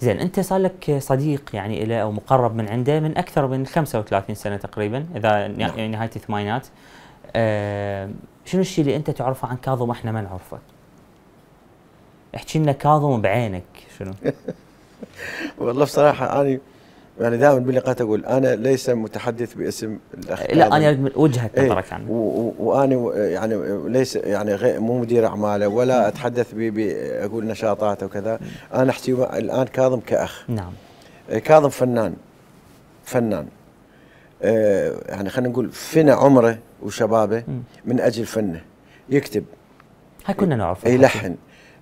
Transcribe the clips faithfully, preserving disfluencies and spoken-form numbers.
زين، انت صار لك صديق يعني له او مقرب من عنده من اكثر من خمسة وثلاثين سنه تقريبا، اذا يعني نهايه الثمانينات. آه شنو الشيء اللي انت تعرفه عن كاظم احنا ما نعرفه؟ احكي لنا كاظم بعينك شنو؟ والله بصراحه انا يعني دائما باللقاءات اقول انا ليس متحدث باسم الاخ لا انا اريد وجهه نظرك ايه عنه. وانا يعني ليس يعني غير مو مدير اعماله ولا اتحدث باقول نشاطاته وكذا. انا احكي الان كاظم كاخ. نعم. كاظم فنان فنان آه يعني خلينا نقول فنى عمره وشبابه من اجل فنه، يكتب، هاي كنا نعرفه، يلحن،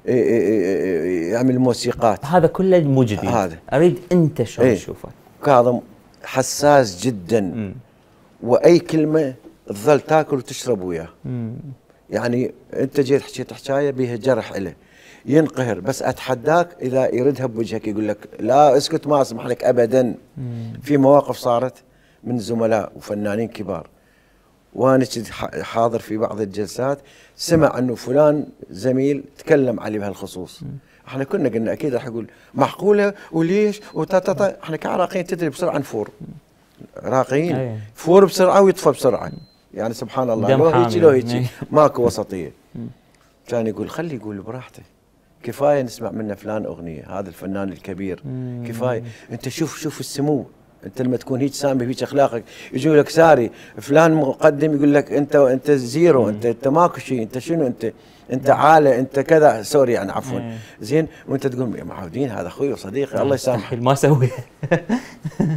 يعمل موسيقات، هذا كله مو جديد. هذا اريد انت شلون ايه تشوفه؟ كاظم حساس جدا. مم. واي كلمه تظل تاكل وتشرب وياه. يعني انت جيت حكيت حكايه بيها جرح له، ينقهر، بس اتحداك اذا يردها بوجهك يقول لك لا اسكت ما اسمح لك ابدا. مم. في مواقف صارت من زملاء وفنانين كبار وانا كنت حاضر في بعض الجلسات، سمع انه فلان زميل تكلم عليه بهالخصوص. احنا كنا قلنا اكيد راح يقول معقوله وليش وتا احنا كعراقيين تدري بسرعه نفور، راقيين فور بسرعه ويطفى بسرعه، يعني سبحان الله لو هيجي لو هيجي ماكو وسطيه. كان يقول خلي يقول براحته، كفايه نسمع منه فلان اغنيه، هذا الفنان الكبير كفايه. انت شوف شوف السمو، انت لما تكون هيك سامي هيك اخلاقك يجوا لك ساري فلان مقدم يقول لك انت انت زيرو، انت انت ماكو شيء، انت شنو انت انت عاله، انت كذا، سوري يعني عفوا زين، وانت تقول معودين هذا اخوي وصديقي الله يسامحه ما اسوي